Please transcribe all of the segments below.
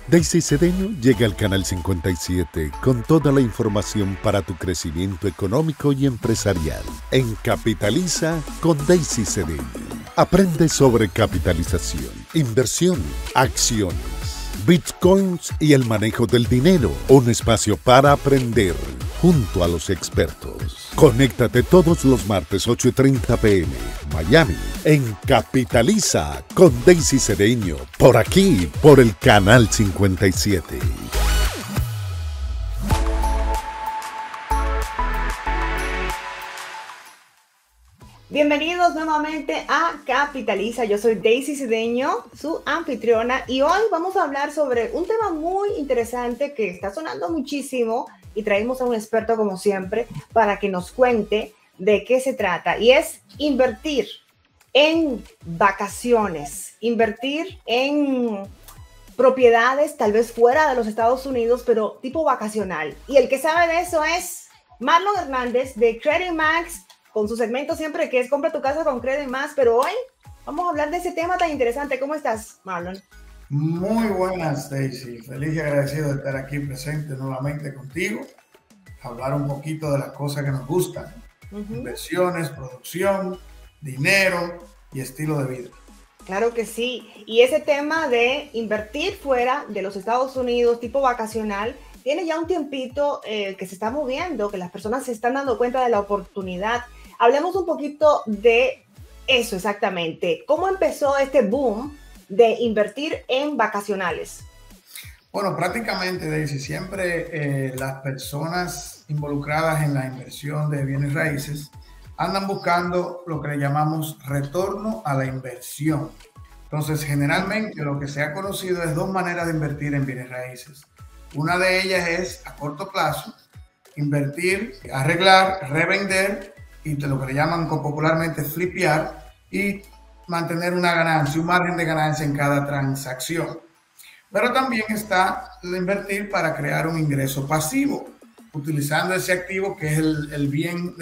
Daisy Cedeño llega al Canal 57 con toda la información para tu crecimiento económico y empresarial. En Capitaliza con Daisy Cedeño. Aprende sobre capitalización, inversión, acciones, bitcoins y el manejo del dinero. Un espacio para aprender junto a los expertos. Conéctate todos los martes 8:30 p.m. Miami en Capitaliza con Daisy Cedeño. Por aquí, por el Canal 57. Bienvenidos nuevamente a Capitaliza. Yo soy Daisy Cedeño, su anfitriona, y hoy vamos a hablar sobre un tema muy interesante que está sonando muchísimo y traemos a un experto como siempre para que nos cuente de qué se trata, y es invertir en vacaciones, invertir en propiedades tal vez fuera de los Estados Unidos, pero tipo vacacional. Y el que sabe de eso es Marlon Hernández de Credit Max, con su segmento siempre que es Compra tu casa con Credit Max, pero hoy vamos a hablar de ese tema tan interesante. ¿Cómo estás, Marlon? Muy buenas, Daisy. Feliz y agradecido de estar aquí presente nuevamente contigo. Hablar un poquito de las cosas que nos gustan. Inversiones, producción, dinero y estilo de vida. Claro que sí. Y ese tema de invertir fuera de los Estados Unidos, tipo vacacional, tiene ya un tiempito que se está moviendo, que las personas se están dando cuenta de la oportunidad. Hablemos un poquito de eso exactamente. ¿Cómo empezó este boom de invertir en vacacionales? Bueno, prácticamente, Daisy, siempre las personas involucradas en la inversión de bienes raíces andan buscando lo que le llamamos retorno a la inversión. Entonces, generalmente lo que se ha conocido es dos maneras de invertir en bienes raíces. Una de ellas es a corto plazo, invertir, arreglar, revender y de lo que le llaman popularmente flipear y mantener una ganancia, un margen de ganancia en cada transacción. Pero también está el invertir para crear un ingreso pasivo, utilizando ese activo que es el bien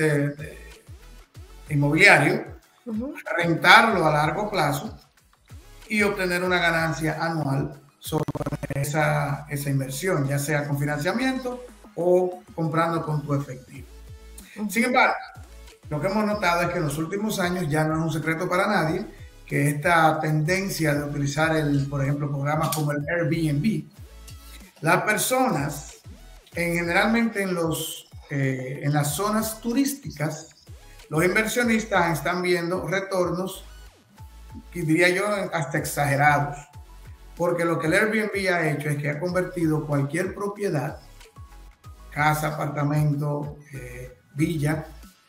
inmobiliario, rentarlo a largo plazo y obtener una ganancia anual sobre esa inversión, ya sea con financiamiento o comprando con tu efectivo. Sin embargo, lo que hemos notado es que en los últimos años ya no es un secreto para nadie que esta tendencia de utilizar, por ejemplo, programas como el Airbnb, las personas, generalmente en las zonas turísticas, los inversionistas están viendo retornos, que diría yo, hasta exagerados. Porque lo que el Airbnb ha hecho es que ha convertido cualquier propiedad, casa, apartamento, villa,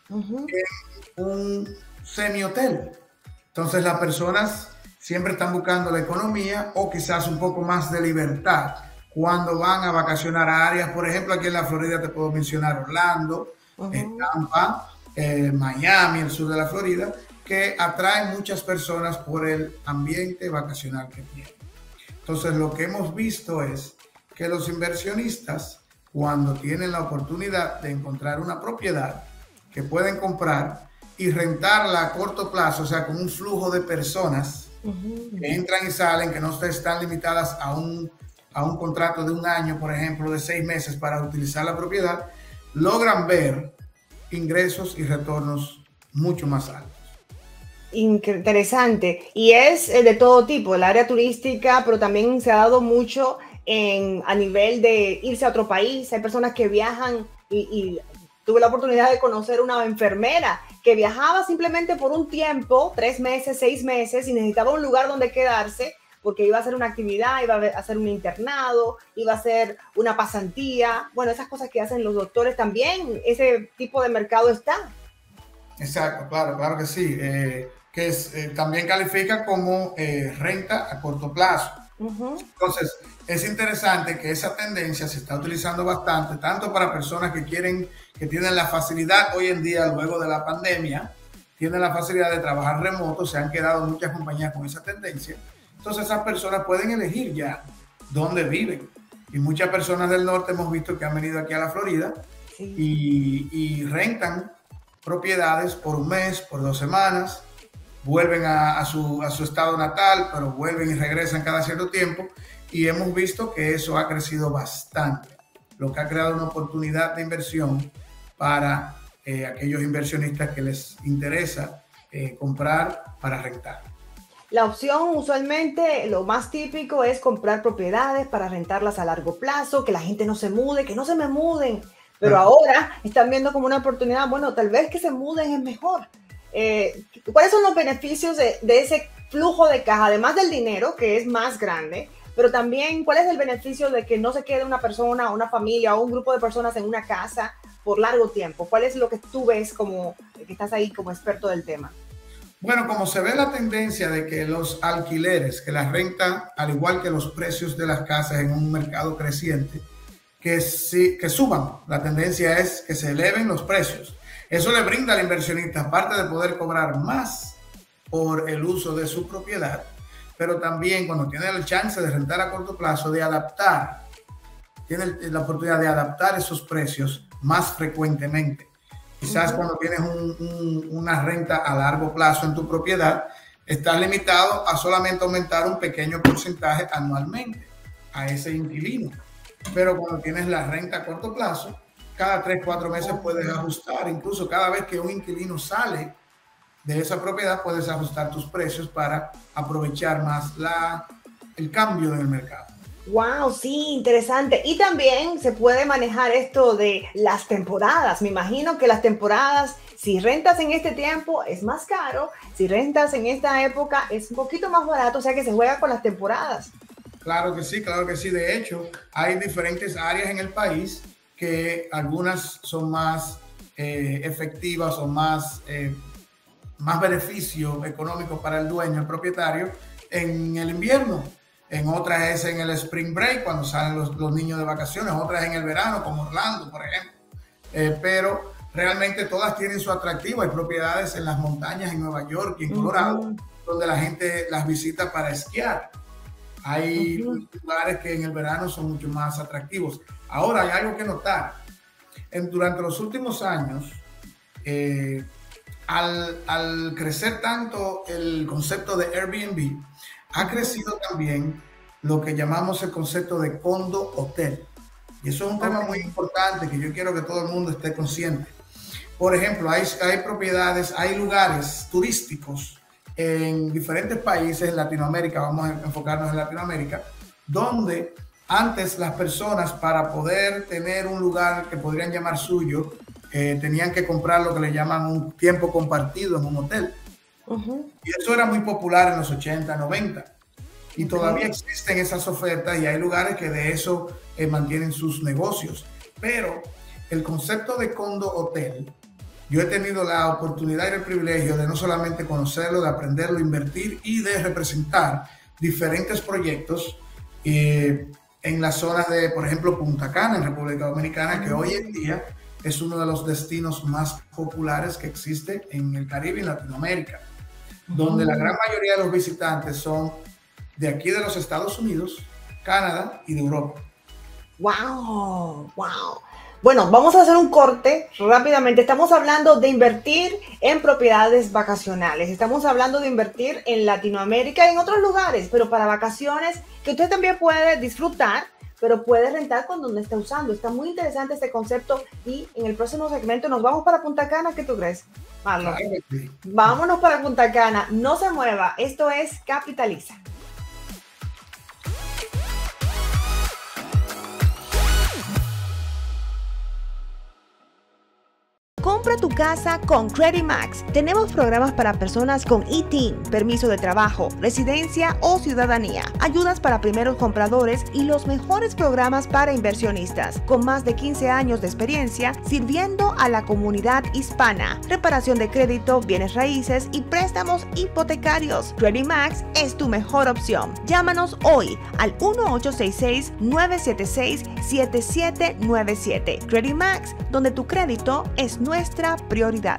en un semi-hotel. Entonces las personas siempre están buscando la economía o quizás un poco más de libertad cuando van a vacacionar a áreas. Por ejemplo, aquí en la Florida te puedo mencionar Orlando, Tampa, Miami, el sur de la Florida, que atraen muchas personas por el ambiente vacacional que tienen. Entonces, lo que hemos visto es que los inversionistas, cuando tienen la oportunidad de encontrar una propiedad que pueden comprar y rentarla a corto plazo, o sea, con un flujo de personas que entran y salen, que no están limitadas a un contrato de un año, por ejemplo, de 6 meses para utilizar la propiedad, logran ver ingresos y retornos mucho más altos. Interesante. Y es de todo tipo, el área turística, pero también se ha dado mucho a nivel de irse a otro país. Hay personas que viajan y tuve la oportunidad de conocer una enfermera que viajaba simplemente por un tiempo, 3 meses, 6 meses, y necesitaba un lugar donde quedarse porque iba a hacer una actividad, iba a hacer un internado, iba a hacer una pasantía. Bueno, esas cosas que hacen los doctores también, ese tipo de mercado está. Exacto, claro que sí. También califica como renta a corto plazo. Entonces, es interesante que esa tendencia se está utilizando bastante, tanto para personas que tienen la facilidad hoy en día, luego de la pandemia, tienen la facilidad de trabajar remoto, se han quedado muchas compañías con esa tendencia. Entonces, esas personas pueden elegir ya dónde viven. Y muchas personas del norte hemos visto que han venido aquí a la Florida y rentan propiedades por un mes, por 2 semanas, vuelven a su estado natal, pero vuelven y regresan cada cierto tiempo y hemos visto que eso ha crecido bastante, lo que ha creado una oportunidad de inversión para aquellos inversionistas que les interesa comprar para rentar. La opción usualmente, lo más típico es comprar propiedades para rentarlas a largo plazo, que la gente no se mude, que no se me muden. Pero ahora están viendo como una oportunidad, bueno, tal vez que se muden es mejor. ¿Cuáles son los beneficios de ese flujo de caja, además del dinero, que es más grande? Pero también, ¿cuál es el beneficio de que no se quede una persona, una familia o un grupo de personas en una casa por largo tiempo? ¿Cuál es lo que tú ves como que estás ahí como experto del tema? Bueno, como se ve la tendencia de que los alquileres, que la renta, al igual que los precios de las casas en un mercado creciente, que suban. La tendencia es que se eleven los precios. Eso le brinda al inversionista, aparte de poder cobrar más por el uso de su propiedad, pero también cuando tiene la chance de rentar a corto plazo, de adaptar, tiene la oportunidad de adaptar esos precios más frecuentemente. Quizás cuando tienes una renta a largo plazo en tu propiedad, estás limitado a solamente aumentar un pequeño porcentaje anualmente a ese inquilino. Pero cuando tienes la renta a corto plazo, cada 3-4 meses puedes ajustar. Incluso cada vez que un inquilino sale de esa propiedad, puedes ajustar tus precios para aprovechar más el cambio en el mercado. Wow, sí, interesante. Y también se puede manejar esto de las temporadas. Me imagino que las temporadas, si rentas en este tiempo es más caro, si rentas en esta época es un poquito más barato, o sea que se juega con las temporadas. Claro que sí, claro que sí. De hecho, hay diferentes áreas en el país que algunas son más efectivas o más beneficio económico para el dueño, el propietario, en el invierno. En otras es en el spring break, cuando salen los niños de vacaciones. Otras en el verano, como Orlando, por ejemplo. Pero realmente todas tienen su atractivo. Hay propiedades en las montañas en Nueva York y en Colorado, donde la gente las visita para esquiar. Hay lugares que en el verano son mucho más atractivos. Ahora hay algo que notar. Durante los últimos años, al crecer tanto el concepto de Airbnb, ha crecido también lo que llamamos el concepto de condo hotel. Y eso es un tema muy importante que yo quiero que todo el mundo esté consciente. Por ejemplo, hay propiedades, hay lugares turísticos en diferentes países en Latinoamérica, vamos a enfocarnos en Latinoamérica, donde antes las personas, para poder tener un lugar que podrían llamar suyo, tenían que comprar lo que le llaman un tiempo compartido en un hotel. Y eso era muy popular en los 80, 90. Y todavía existen esas ofertas y hay lugares que de eso mantienen sus negocios. Pero el concepto de condo hotel, yo he tenido la oportunidad y el privilegio de no solamente conocerlo, de aprenderlo, invertir y de representar diferentes proyectos en las zonas de, por ejemplo, Punta Cana, en República Dominicana, que hoy en día es uno de los destinos más populares que existe en el Caribe y en Latinoamérica, donde la gran mayoría de los visitantes son de aquí de los Estados Unidos, Canadá y de Europa. ¡Wow! ¡Wow! Bueno, vamos a hacer un corte rápidamente. Estamos hablando de invertir en propiedades vacacionales. Estamos hablando de invertir en Latinoamérica y en otros lugares, pero para vacaciones que usted también puede disfrutar, pero puede rentar con donde esté usando. Está muy interesante este concepto y en el próximo segmento nos vamos para Punta Cana. ¿Qué tú crees, Marlon? Vámonos para Punta Cana. No se mueva. Esto es Capitaliza. Compra tu casa con Credit Max. Tenemos programas para personas con ITIN, permiso de trabajo, residencia o ciudadanía, ayudas para primeros compradores y los mejores programas para inversionistas, con más de 15 años de experiencia sirviendo a la comunidad hispana. Reparación de crédito, bienes raíces y préstamos hipotecarios. Credit Max es tu mejor opción. Llámanos hoy al 1-866-976-7797. Credit Max, donde tu crédito es nuestra prioridad.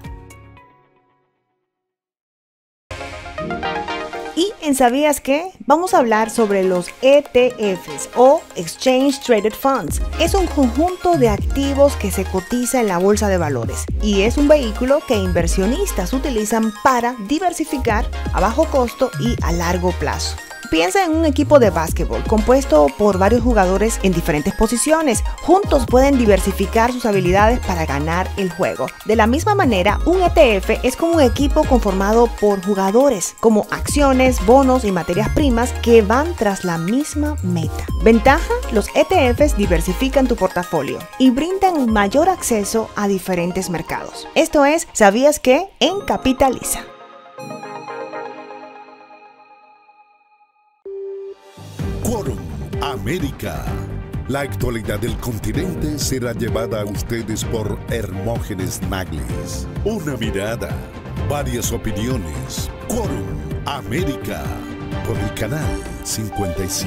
Y en ¿Sabías qué? Vamos a hablar sobre los ETFs o Exchange Traded Funds. Es un conjunto de activos que se cotiza en la bolsa de valores y es un vehículo que inversionistas utilizan para diversificar a bajo costo y a largo plazo. Piensa en un equipo de básquetbol compuesto por varios jugadores en diferentes posiciones. Juntos pueden diversificar sus habilidades para ganar el juego. De la misma manera, un ETF es como un equipo conformado por jugadores, como acciones, bonos y materias primas que van tras la misma meta. Ventaja: los ETFs diversifican tu portafolio y brindan mayor acceso a diferentes mercados. Esto es ¿Sabías qué? En Capitaliza. Quórum América. La actualidad del continente será llevada a ustedes por Hermógenes Nagles. Una mirada, varias opiniones. Quórum América. Por el canal 57.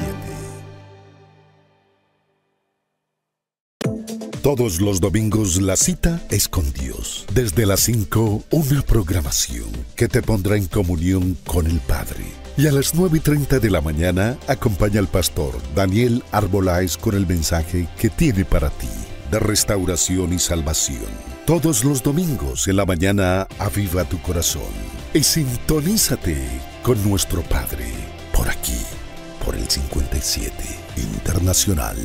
Todos los domingos la cita es con Dios. Desde las 5, una programación que te pondrá en comunión con el Padre. Y a las 9:30 de la mañana acompaña al pastor Daniel Arboláez con el mensaje que tiene para ti de restauración y salvación. Todos los domingos en la mañana aviva tu corazón y sintonízate con nuestro Padre por aquí, por el 57 Internacional.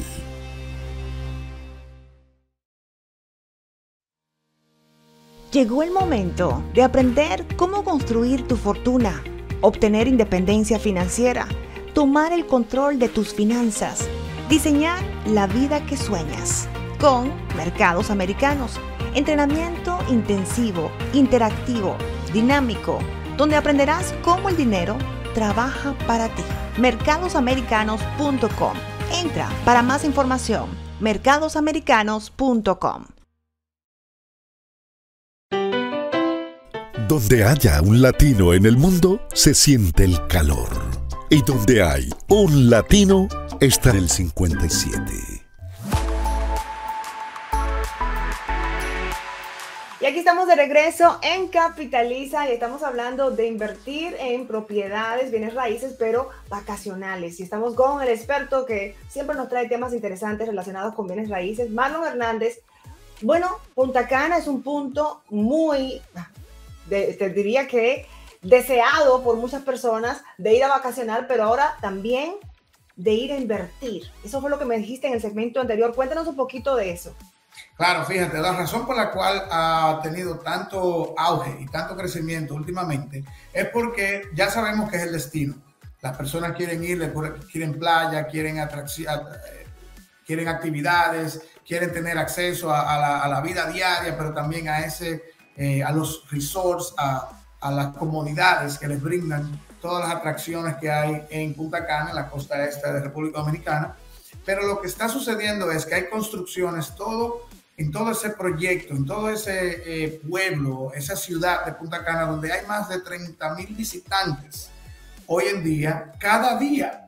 Llegó el momento de aprender cómo construir tu fortuna, obtener independencia financiera, tomar el control de tus finanzas, diseñar la vida que sueñas. Con Mercados Americanos, entrenamiento intensivo, interactivo, dinámico, donde aprenderás cómo el dinero trabaja para ti. Mercadosamericanos.com. Entra para más información. Mercadosamericanos.com. Donde haya un latino en el mundo, se siente el calor. Y donde hay un latino, está el 57. Y aquí estamos de regreso en Capitaliza y estamos hablando de invertir en propiedades, bienes raíces, pero vacacionales. Y estamos con el experto que siempre nos trae temas interesantes relacionados con bienes raíces, Marlon Hernández. Bueno, Punta Cana es un punto muy... te diría que deseado por muchas personas de ir a vacacionar, pero ahora también de ir a invertir. Eso fue lo que me dijiste en el segmento anterior. Cuéntanos un poquito de eso. Claro, fíjate, la razón por la cual ha tenido tanto auge y tanto crecimiento últimamente es porque ya sabemos que es el destino. Las personas quieren ir, quieren playa, quieren actividades, quieren tener acceso a la vida diaria, pero también a los resorts, a las comodidades que les brindan todas las atracciones que hay en Punta Cana, en la costa este de República Dominicana. Pero lo que está sucediendo es que hay construcciones en todo ese proyecto, en todo ese pueblo, esa ciudad de Punta Cana, donde hay más de 30,000 visitantes hoy en día, cada día.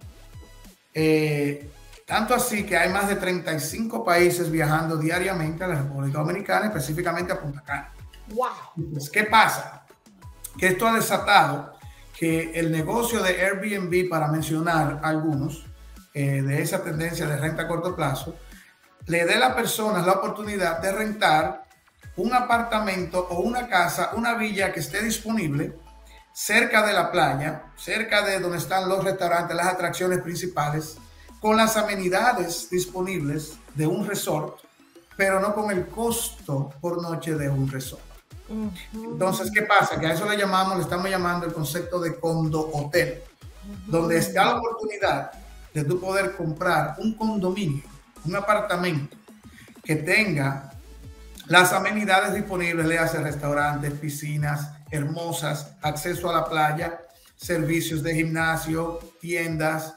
Tanto así que hay más de 35 países viajando diariamente a la República Dominicana, específicamente a Punta Cana. ¡Wow! Pues, ¿qué pasa? Que esto ha desatado que el negocio de Airbnb, para mencionar algunos, de esa tendencia de renta a corto plazo, le dé a las personas la oportunidad de rentar un apartamento o una casa, una villa que esté disponible cerca de la playa, cerca de donde están los restaurantes, las atracciones principales, con las amenidades disponibles de un resort, pero no con el costo por noche de un resort. Entonces, ¿qué pasa? Que a eso le estamos llamando el concepto de condo hotel, donde está la oportunidad de tú poder comprar un condominio, un apartamento que tenga las amenidades disponibles, le hace restaurantes, piscinas hermosas, acceso a la playa, servicios de gimnasio, tiendas,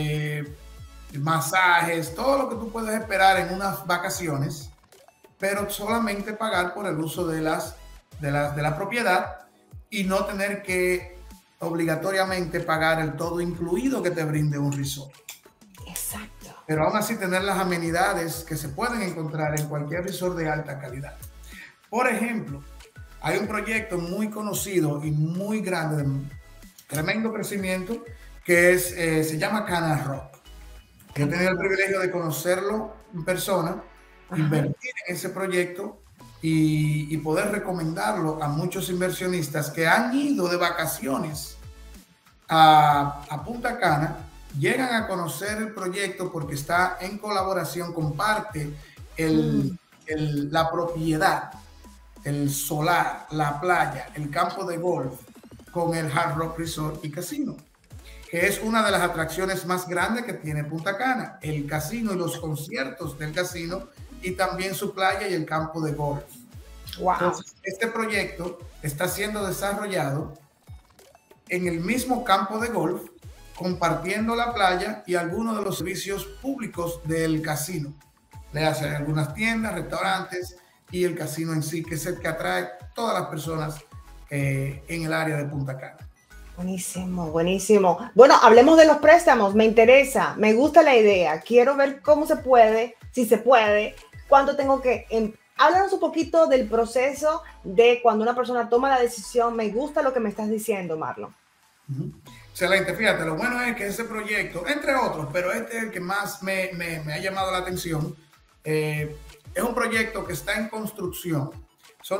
masajes, todo lo que tú puedes esperar en unas vacaciones, pero solamente pagar por el uso de la propiedad y no tener que obligatoriamente pagar el todo incluido que te brinde un resort. Exacto. Pero aún así tener las amenidades que se pueden encontrar en cualquier resort de alta calidad. Por ejemplo, hay un proyecto muy conocido y muy grande, de tremendo crecimiento, que se llama Cana Rock. Yo he tenido el privilegio de conocerlo en persona, invertir en ese proyecto y poder recomendarlo a muchos inversionistas que han ido de vacaciones a Punta Cana, llegan a conocer el proyecto porque está en colaboración, comparte la propiedad, el solar, la playa, el campo de golf con el Hard Rock Resort y Casino, que es una de las atracciones más grandes que tiene Punta Cana, el casino y los conciertos del casino y también su playa y el campo de golf. Wow. Entonces, este proyecto está siendo desarrollado en el mismo campo de golf, compartiendo la playa y algunos de los servicios públicos del casino. Le hacen algunas tiendas, restaurantes y el casino en sí, que es el que atrae todas las personas en el área de Punta Cana. Buenísimo, buenísimo. Bueno, hablemos de los préstamos. Me interesa, me gusta la idea. Quiero ver cómo se puede, si se puede, cuánto tengo que... Háblanos un poquito del proceso de cuando una persona toma la decisión. Me gusta lo que me estás diciendo, Marlon. Excelente, fíjate, lo bueno es que ese proyecto, entre otros, pero este es el que más me ha llamado la atención, es un proyecto que está en construcción. Son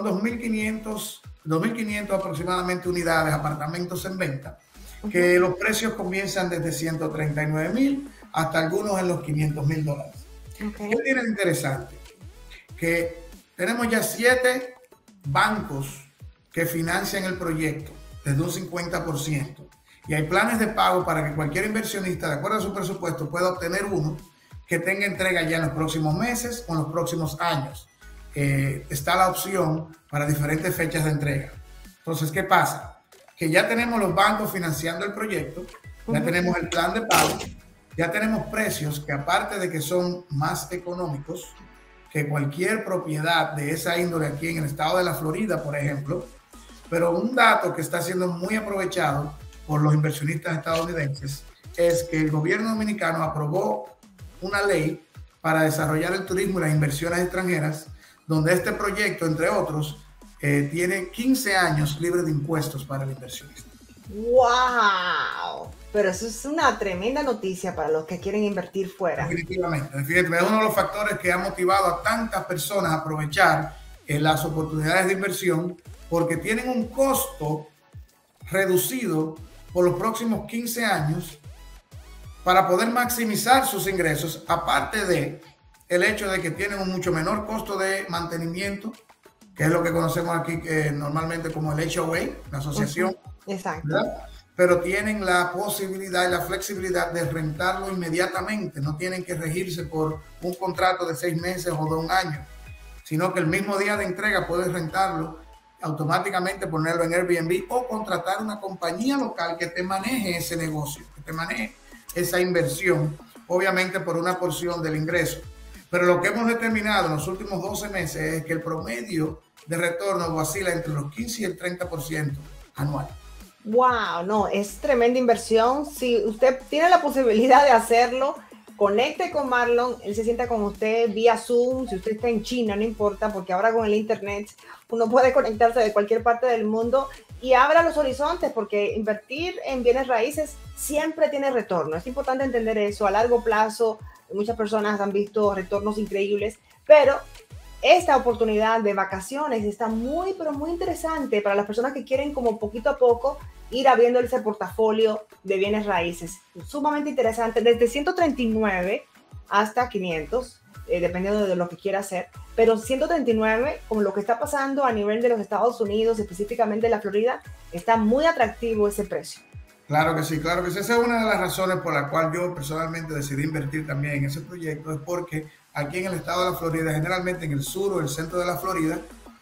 2.500 aproximadamente unidades, apartamentos en venta, que los precios comienzan desde 139,000 hasta algunos en los $500,000. ¿Qué tiene de interesante? Que tenemos ya 7 bancos que financian el proyecto desde un 50%. Y hay planes de pago para que cualquier inversionista, de acuerdo a su presupuesto, pueda obtener uno que tenga entrega ya en los próximos meses o en los próximos años. Está la opción para diferentes fechas de entrega. Entonces, ¿qué pasa? Que ya tenemos los bancos financiando el proyecto, ya tenemos el plan de pago, ya tenemos precios que, aparte de que son más económicos que cualquier propiedad de esa índole aquí en el estado de la Florida, por ejemplo. Pero un dato que está siendo muy aprovechado por los inversionistas estadounidenses es que el gobierno dominicano aprobó una ley para desarrollar el turismo y las inversiones extranjeras, donde este proyecto, entre otros, tiene 15 años libre de impuestos para el inversionista. ¡Wow! Pero eso es una tremenda noticia para los que quieren invertir fuera. Definitivamente. Es uno de los factores que ha motivado a tantas personas a aprovechar las oportunidades de inversión, porque tienen un costo reducido por los próximos 15 años para poder maximizar sus ingresos, aparte de el hecho de que tienen un mucho menor costo de mantenimiento, que es lo que conocemos aquí normalmente como el HOA, la asociación. Exacto. ¿Verdad? Pero tienen la posibilidad y la flexibilidad de rentarlo inmediatamente. No tienen que regirse por un contrato de 6 meses o de 1 año, sino que el mismo día de entrega puedes rentarlo automáticamente, ponerlo en Airbnb o contratar una compañía local que te maneje ese negocio, que te maneje esa inversión, obviamente por una porción del ingreso. Pero lo que hemos determinado en los últimos 12 meses es que el promedio de retorno oscila entre los 15 y el 30% anual. Wow, no, es tremenda inversión. Si usted tiene la posibilidad de hacerlo, conecte con Marlon, él se sienta con usted vía Zoom, si usted está en China, no importa, porque ahora con el internet uno puede conectarse de cualquier parte del mundo y abra los horizontes, porque invertir en bienes raíces siempre tiene retorno. Es importante entender eso a largo plazo. Muchas personas han visto retornos increíbles, pero esta oportunidad de vacaciones está muy, pero muy interesante para las personas que quieren como poquito a poco ir abriendo ese portafolio de bienes raíces. Sumamente interesante, desde 139 hasta 500, dependiendo de lo que quiera hacer, pero 139, como lo que está pasando a nivel de los Estados Unidos, específicamente la Florida, está muy atractivo ese precio. Claro que sí, claro que sí. Esa es una de las razones por la cual yo personalmente decidí invertir también en ese proyecto, es porque aquí en el estado de la Florida, generalmente en el sur o el centro de la Florida,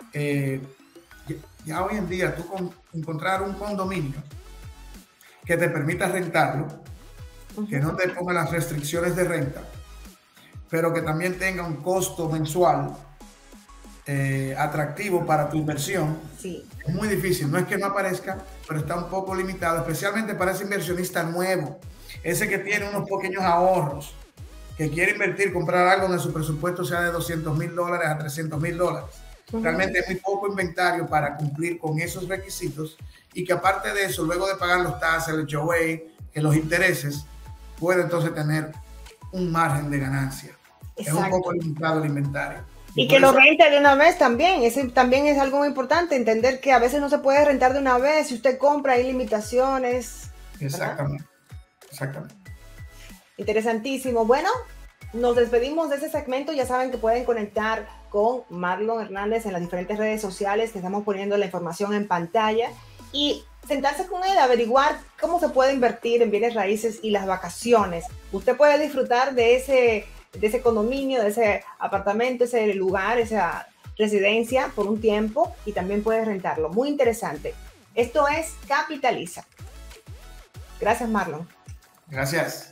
ya hoy en día tú encontrar un condominio que te permita rentarlo, que no te ponga las restricciones de renta, pero que también tenga un costo mensual atractivo para tu inversión, sí, es muy difícil. No es que no aparezca, pero está un poco limitado, especialmente para ese inversionista nuevo, ese que tiene unos pequeños ahorros, que quiere invertir, comprar algo donde su presupuesto sea de $200,000 a $300,000. Realmente es muy poco inventario para cumplir con esos requisitos, y que aparte de eso, luego de pagar los taxes, el HOA, los intereses, puede entonces tener un margen de ganancia. Exacto. Es un poco limitado el inventario. Y que lo rente de una vez también. Ese también es algo muy importante, entender que a veces no se puede rentar de una vez. Si usted compra, hay limitaciones. Exactamente. Exactamente. Interesantísimo. Bueno, nos despedimos de ese segmento. Ya saben que pueden conectar con Marlon Hernández en las diferentes redes sociales, que estamos poniendo la información en pantalla, y sentarse con él, averiguar cómo se puede invertir en bienes raíces y las vacaciones. Usted puede disfrutar de ese condominio, de ese apartamento, ese lugar, esa residencia por un tiempo, y también puede rentarlo. Muy interesante. Esto es Capitaliza. Gracias, Marlon. Gracias.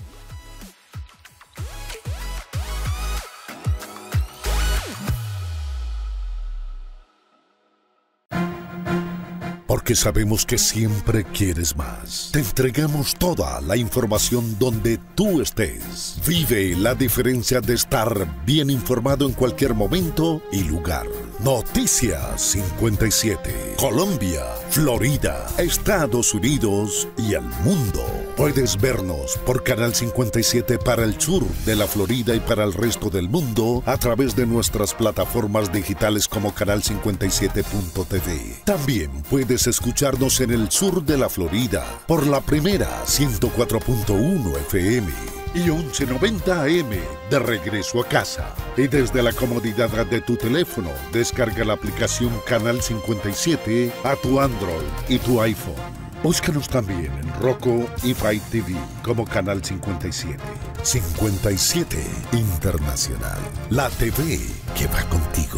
Porque sabemos que siempre quieres más. Te entregamos toda la información donde tú estés. Vive la diferencia de estar bien informado en cualquier momento y lugar. Noticias 57. Colombia, Florida, Estados Unidos y el mundo. Puedes vernos por Canal 57 para el sur de la Florida y para el resto del mundo a través de nuestras plataformas digitales como canal57.tv. También puedes escucharnos en el sur de la Florida por la primera 104.1 FM y 1190 AM de regreso a casa. Y desde la comodidad de tu teléfono, descarga la aplicación Canal 57 a tu Android y tu iPhone. Búscanos también en Roku y Fire TV como Canal 57. 57 Internacional, la TV que va contigo.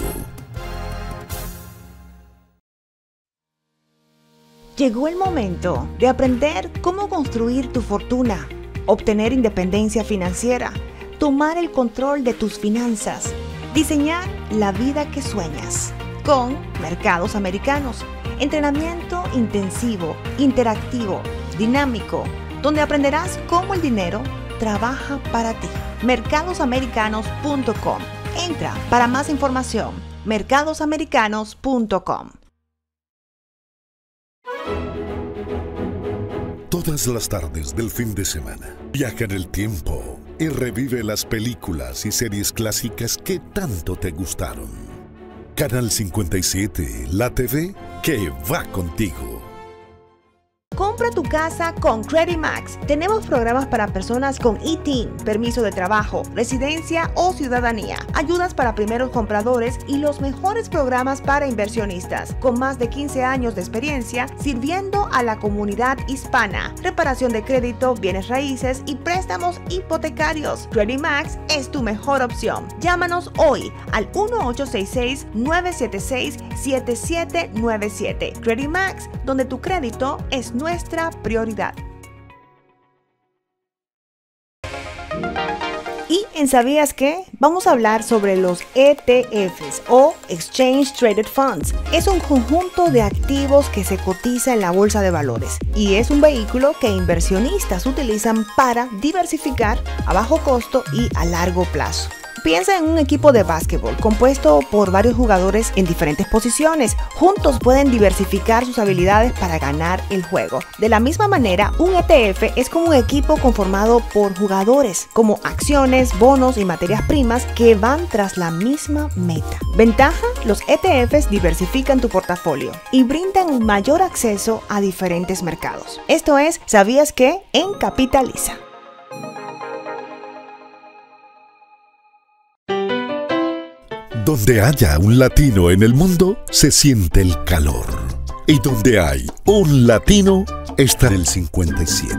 Llegó el momento de aprender cómo construir tu fortuna, obtener independencia financiera, tomar el control de tus finanzas, diseñar la vida que sueñas. Con Mercados Americanos, entrenamiento intensivo, interactivo, dinámico, donde aprenderás cómo el dinero trabaja para ti. Mercadosamericanos.com. Entra para más información. Mercadosamericanos.com. Todas las tardes del fin de semana, viaja en el tiempo y revive las películas y series clásicas que tanto te gustaron. Canal 57, la TV que va contigo. Compra tu casa con Credit Max. Tenemos programas para personas con ITIN, permiso de trabajo, residencia o ciudadanía, ayudas para primeros compradores y los mejores programas para inversionistas, con más de 15 años de experiencia sirviendo a la comunidad hispana. Reparación de crédito, bienes raíces y préstamos hipotecarios. Credit Max es tu mejor opción. Llámanos hoy al 1-866-976-7797. Credit Max, donde tu crédito es nuestra prioridad. Y en ¿Sabías qué? Vamos a hablar sobre los ETFs o Exchange Traded Funds. Es un conjunto de activos que se cotiza en la bolsa de valores y es un vehículo que inversionistas utilizan para diversificar a bajo costo y a largo plazo. Piensa en un equipo de básquetbol compuesto por varios jugadores en diferentes posiciones. Juntos pueden diversificar sus habilidades para ganar el juego. De la misma manera, un ETF es como un equipo conformado por jugadores, como acciones, bonos y materias primas que van tras la misma meta. Ventaja: los ETFs diversifican tu portafolio y brindan un mayor acceso a diferentes mercados. Esto es ¿Sabías qué? En Capitaliza. Donde haya un latino en el mundo, se siente el calor. Y donde hay un latino, está el 57.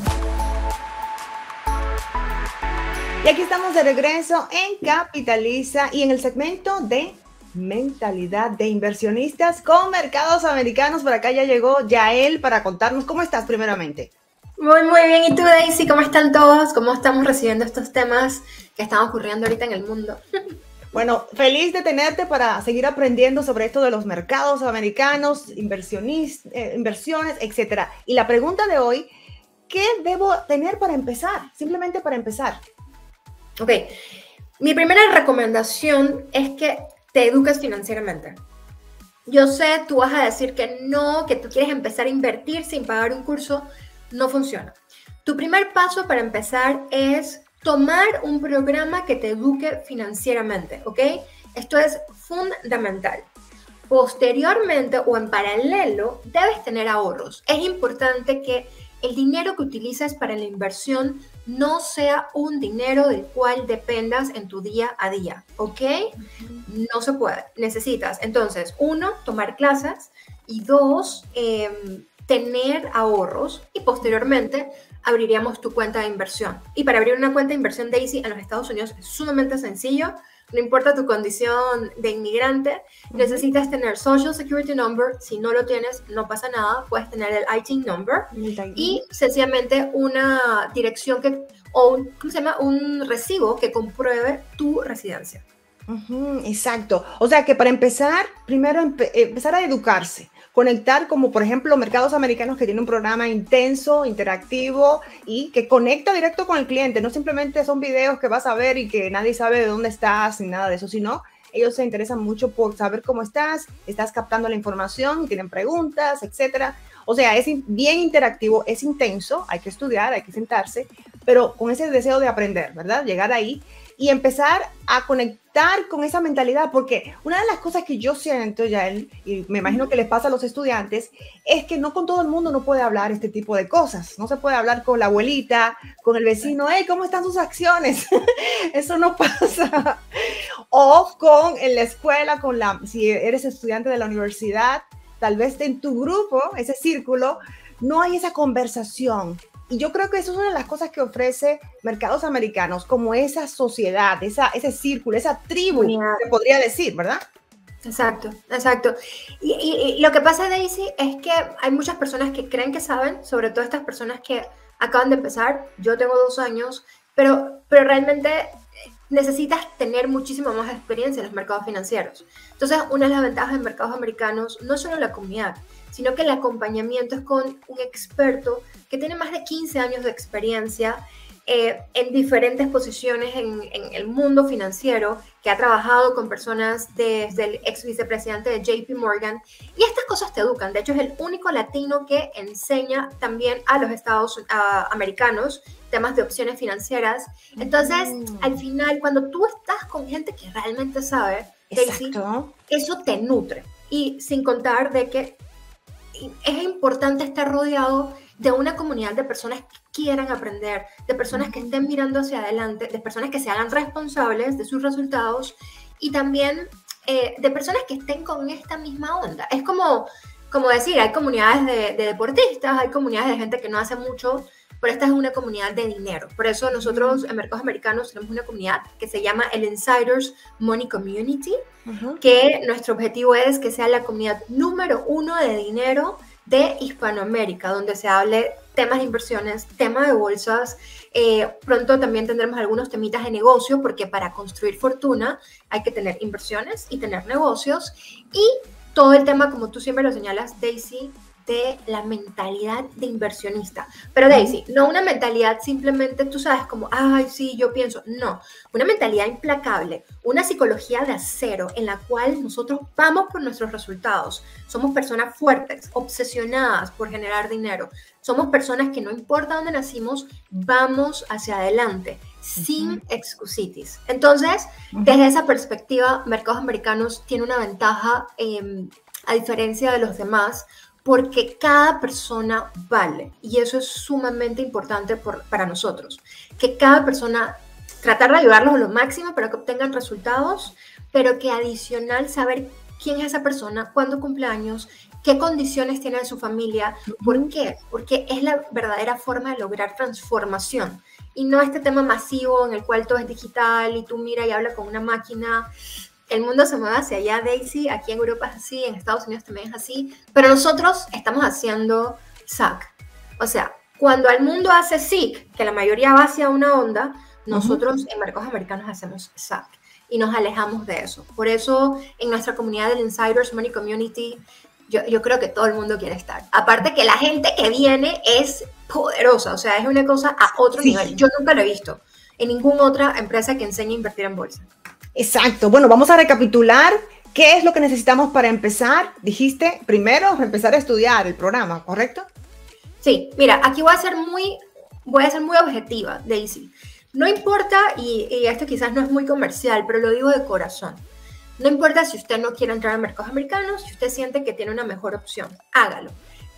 Y aquí estamos de regreso en Capitaliza y en el segmento de mentalidad de inversionistas con Mercados Americanos. Por acá ya llegó Yael para contarnos cómo estás primeramente. Muy bien. ¿Y tú, Daisy? ¿Cómo están todos? ¿Cómo estamos recibiendo estos temas que están ocurriendo ahorita en el mundo? Bueno, feliz de tenerte para seguir aprendiendo sobre esto de los mercados americanos, inversiones, etcétera. Y la pregunta de hoy, ¿qué debo tener para empezar? Simplemente para empezar. Ok, mi primera recomendación es que te eduques financieramente. Yo sé, tú vas a decir que no, que tú quieres empezar a invertir sin pagar un curso. No funciona. Tu primer paso para empezar es tomar un programa que te eduque financieramente, ¿ok? Esto es fundamental. Posteriormente o en paralelo, debes tener ahorros. Es importante que el dinero que utilices para la inversión no sea un dinero del cual dependas en tu día a día, ¿ok? No se puede. Necesitas, entonces, 1, tomar clases y 2, tener ahorros y posteriormente abriríamos tu cuenta de inversión. Y para abrir una cuenta de inversión, Daisy, en los Estados Unidos es sumamente sencillo. No importa tu condición de inmigrante, necesitas tener Social Security Number. Si no lo tienes, no pasa nada. Puedes tener el ITIN Number y sencillamente una dirección ¿cómo se llama? Un recibo que compruebe tu residencia. Exacto. O sea que para empezar, primero empezar a educarse. Conectar como por ejemplo Mercados Americanos, que tiene un programa intenso, interactivo y que conecta directo con el cliente. No simplemente son videos que vas a ver y que nadie sabe de dónde estás ni nada de eso, sino ellos se interesan mucho por saber cómo estás captando la información, tienen preguntas, etcétera. O sea, es bien interactivo, es intenso, hay que estudiar, hay que sentarse, pero con ese deseo de aprender, ¿verdad? Llegar ahí y empezar a conectar con esa mentalidad, porque una de las cosas que yo siento, Yael, y me imagino que les pasa a los estudiantes, es que no con todo el mundo no puede hablar este tipo de cosas. No se puede hablar con la abuelita, con el vecino, hey, ¿cómo están sus acciones? Eso no pasa. O en la escuela, si eres estudiante de la universidad, tal vez en tu grupo, ese círculo, no hay esa conversación. Y yo creo que eso es una de las cosas que ofrece Mercados Americanos, como esa sociedad, ese círculo, esa tribu, se podría decir, ¿verdad? Exacto, exacto. Y lo que pasa, Daisy, es que hay muchas personas que creen que saben, sobre todo estas personas que acaban de empezar. Yo tengo 2 años, pero realmente necesitas tener muchísima más experiencia en los mercados financieros. Entonces, una de las ventajas de Mercados Americanos no es solo la comunidad, sino que el acompañamiento es con un experto que tiene más de 15 años de experiencia en diferentes posiciones en el mundo financiero, que ha trabajado con personas desde el ex vicepresidente de JP Morgan, y estas cosas te educan. De hecho, es el único latino que enseña también a los americanos temas de opciones financieras. Entonces, al final, cuando tú estás con gente que realmente sabe, Daisy, eso te nutre. Y sin contar de que es importante estar rodeado de una comunidad de personas que quieran aprender, de personas que estén mirando hacia adelante, de personas que se hagan responsables de sus resultados y también de personas que estén con esta misma onda. Es como decir, hay comunidades de deportistas, hay comunidades de gente que no hace mucho, pero esta es una comunidad de dinero. Por eso nosotros en Mercados Americanos tenemos una comunidad que se llama el Insiders Money Community, que nuestro objetivo es que sea la comunidad número 1 de dinero de Hispanoamérica, donde se hable temas de inversiones, temas de bolsas. Pronto también tendremos algunos temitas de negocio, porque para construir fortuna hay que tener inversiones y tener negocios. Y todo el tema, como tú siempre lo señalas, Daisy, de la mentalidad de inversionista. Pero Daisy, no una mentalidad simplemente, tú sabes, como, ay, sí, yo pienso. No, una mentalidad implacable, una psicología de acero en la cual nosotros vamos por nuestros resultados. Somos personas fuertes, obsesionadas por generar dinero. Somos personas que no importa dónde nacimos, vamos hacia adelante, sin excusitis. Entonces, desde esa perspectiva, Mercados Americanos tiene una ventaja a diferencia de los demás, porque cada persona vale, y eso es sumamente importante para nosotros, que cada persona, tratar de ayudarlos lo máximo para que obtengan resultados, pero que adicional saber quién es esa persona, cuándo cumple años, qué condiciones tiene en su familia. ¿Por qué? Porque es la verdadera forma de lograr transformación, y no este tema masivo en el cual todo es digital y tú mira y habla con una máquina. El mundo se mueve hacia allá, Daisy. Aquí en Europa es así, en Estados Unidos también es así. Pero nosotros estamos haciendo SAC. O sea, cuando el mundo hace SIC, que la mayoría va hacia una onda, nosotros en Mercados Americanos hacemos SAC. Y nos alejamos de eso. Por eso, en nuestra comunidad del Insiders Money Community, yo creo que todo el mundo quiere estar. Aparte que la gente que viene es poderosa. O sea, es una cosa a otro nivel. Yo nunca lo he visto en ninguna otra empresa que enseñe a invertir en bolsa. Exacto. Bueno, vamos a recapitular qué es lo que necesitamos para empezar. Dijiste, primero, empezar a estudiar el programa, ¿correcto? Sí, mira, aquí voy a ser muy objetiva, Daisy. No importa, y esto quizás no es muy comercial, pero lo digo de corazón. No importa si usted no quiere entrar a Mercados Americanos, si usted siente que tiene una mejor opción, hágalo.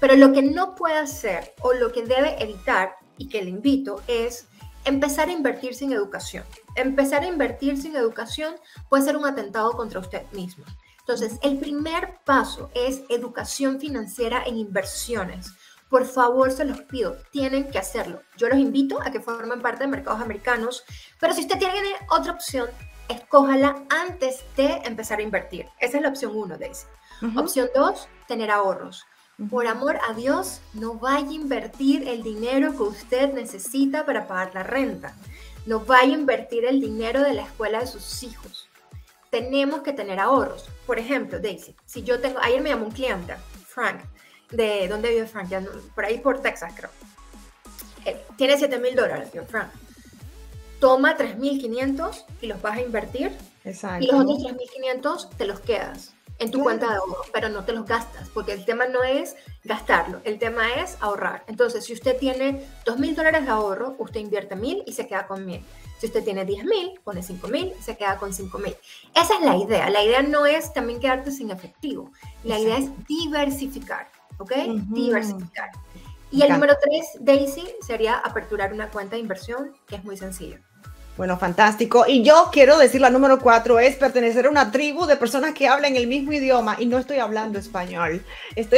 Pero lo que no puede hacer o lo que debe evitar, y que le invito, es empezar a invertir sin educación. Empezar a invertir sin educación puede ser un atentado contra usted mismo. Entonces, el primer paso es educación financiera en inversiones. Por favor, se los pido, tienen que hacerlo. Yo los invito a que formen parte de mercados americanos, pero si usted tiene otra opción, escójala antes de empezar a invertir. Esa es la opción 1, Daisy. Opción 2, tener ahorros. Por amor a Dios, no vaya a invertir el dinero que usted necesita para pagar la renta. No vaya a invertir el dinero de la escuela de sus hijos. Tenemos que tener ahorros. Por ejemplo, Daisy, si yo tengo, ayer me llamó un cliente, Frank, ¿de dónde vive Frank? Ya no, por ahí por Texas, creo. Tiene $7,000, tío Frank. Toma 3,500 y los vas a invertir. Exacto. Y los otros 3,500 te los quedas en tu cuenta de ahorro, pero no te los gastas, porque el tema no es gastarlo, el tema es ahorrar. Entonces, si usted tiene $2,000 de ahorro, usted invierte 1,000 y se queda con 1,000. Si usted tiene 10,000, pone 5,000 y se queda con 5,000. Esa es la idea. La idea no es también quedarte sin efectivo. La idea es diversificar, ¿ok? Diversificar. Y el número 3, Daisy, sería aperturar una cuenta de inversión, que es muy sencillo. Bueno, fantástico. Y yo quiero decir, la número 4 es pertenecer a una tribu de personas que hablan el mismo idioma. Y no estoy hablando español. Estoy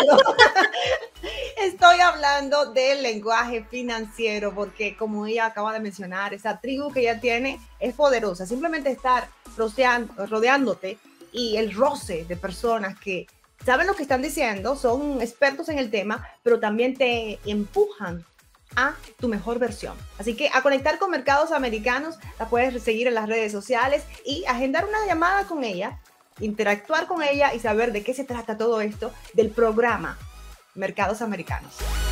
hablando del lenguaje financiero, porque como ella acaba de mencionar, esa tribu que ella tiene es poderosa. Simplemente estar rodeándote y el roce de personas que saben lo que están diciendo, son expertos en el tema, pero también te empujan a tu mejor versión. Así que a conectar con Mercados Americanos, la puedes seguir en las redes sociales y agendar una llamada con ella, interactuar con ella y saber de qué se trata todo esto del programa Mercados Americanos.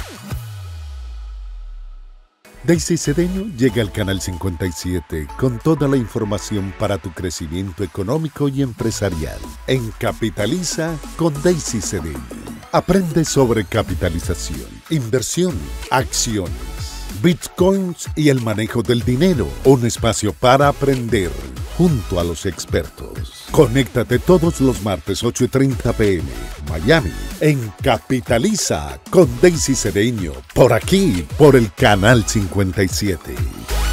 Daisy Cedeño llega al Canal 57 con toda la información para tu crecimiento económico y empresarial. En Capitaliza con Daisy Cedeño. Aprende sobre capitalización, inversión, acciones, bitcoins y el manejo del dinero. Un espacio para aprender junto a los expertos. Conéctate todos los martes 8:30 p.m. Miami en Capitaliza con Daisy Cedeño. Por aquí, por el Canal 57.